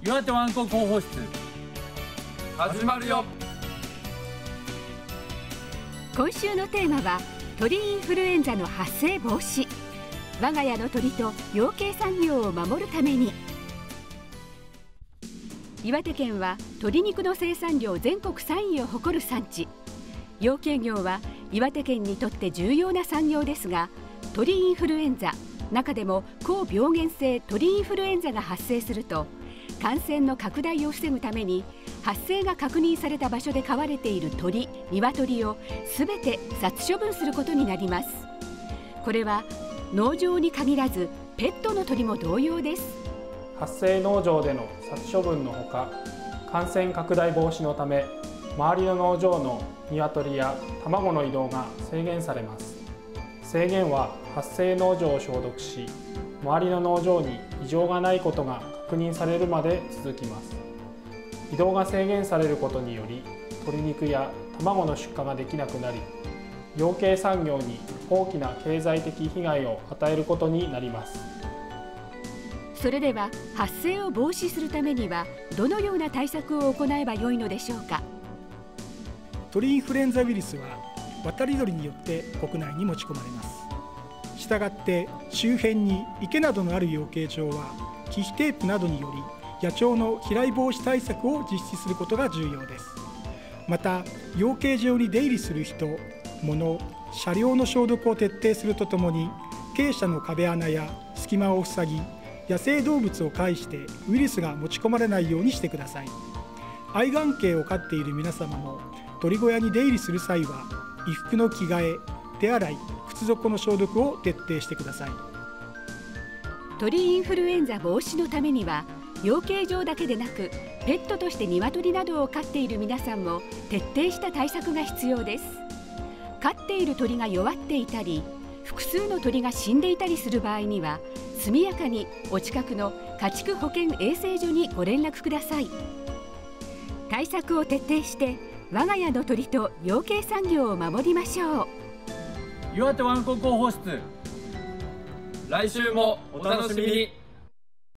岩手ワンコ広報室始まるよ。 今週のテーマは鳥インフルエンザの発生防止。我が家の鳥と養鶏産業を守るために。岩手県は鶏肉の生産量全国3位を誇る産地。養鶏業は岩手県にとって重要な産業ですが、鳥インフルエンザ、中でも高病原性鳥インフルエンザが発生すると、感染の拡大を防ぐために発生が確認された場所で飼われている鳥、鶏をすべて殺処分することになります。これは農場に限らずペットの鳥も同様です。 発生農場での殺処分のほか、感染拡大防止のため周りの農場の鶏や卵の移動が制限されます。制限は発生農場を消毒し、周りの農場に異常がないことが確認されるまで続きます。移動が制限されることにより、鶏肉や卵の出荷ができなくなり、養鶏産業に大きな経済的被害を与えることになります。 それでは発生を防止するためにはどのような対策を行えばよいのでしょうか。 鳥インフルエンザウイルスは渡り鳥によって国内に持ち込まれます。したがって周辺に池などのある養鶏場は忌避テープなどにより野鳥の飛来防止対策を実施することが重要です。また養鶏場に出入りする人、物、車両の消毒を徹底するとともに、鶏舎の壁穴や隙間を塞ぎ、野生動物を介してウイルスが持ち込まれないようにしてください。愛玩鶏を飼っている皆様も鳥小屋に出入りする際は衣服の着替え、手洗い、靴底の消毒を徹底してください。 鳥インフルエンザ防止のためには、養鶏場だけでなくペットとして鶏などを飼っている皆さんも徹底した対策が必要です。飼っている鳥が弱っていたり、複数の鳥が死んでいたりする場合には、速やかにお近くの家畜保健衛生所にご連絡ください。対策を徹底して我が家の鳥と養鶏産業を守りましょう。 岩手ワンコ広報室、来週もお楽しみに。